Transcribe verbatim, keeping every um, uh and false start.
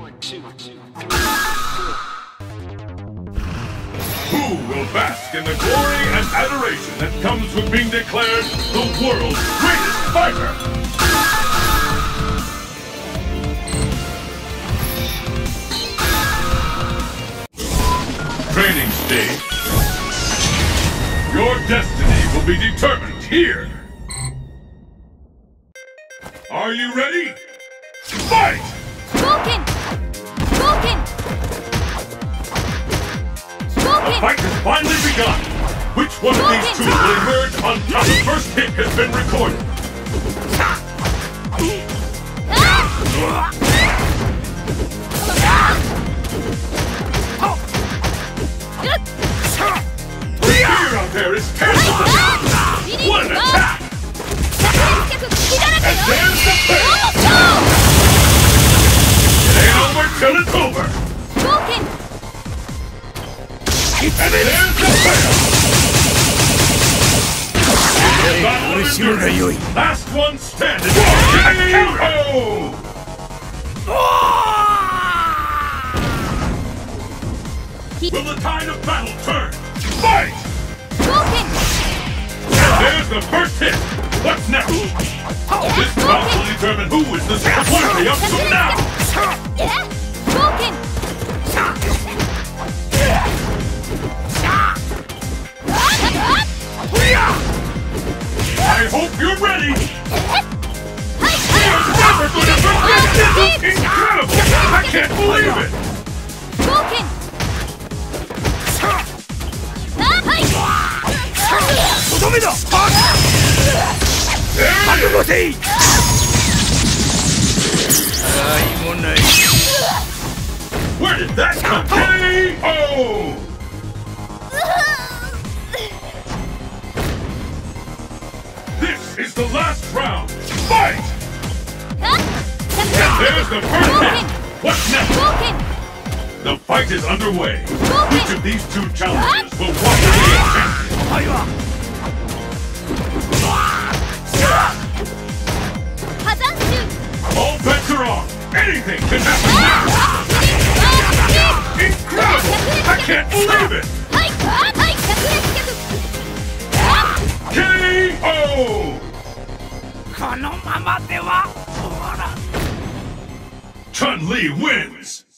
Who will bask in the glory and adoration that comes with being declared the world's greatest fighter? Training stage. Your destiny will be determined here. Are you ready? Fight! Spoken! Spoken! The fight has finally begun! Which one of these two will emerge on top? The first hit has been recorded. The fear out there is tangible! What an attack! And there's the fail! It ain't over till it's over! Spoken! And there's the fail! Last one standing! K O! Will the tide of battle turn? Fight! Spoken! And there's the first hit! What's next? This bout will determine who is the worthy up to now! Spoken! I hope you're ready! You're never gonna forget this! It's incredible! I can't believe it! Spoken! Where did that come from? K O! This is the last round! Fight! And there's the first hit! What's next? Spoken! The fight is underway! Spoken! Which of these two challengers will walk away as champion? All bets are on! Anything can happen now! Incredible! I can't believe it! K O! Chun Li wins!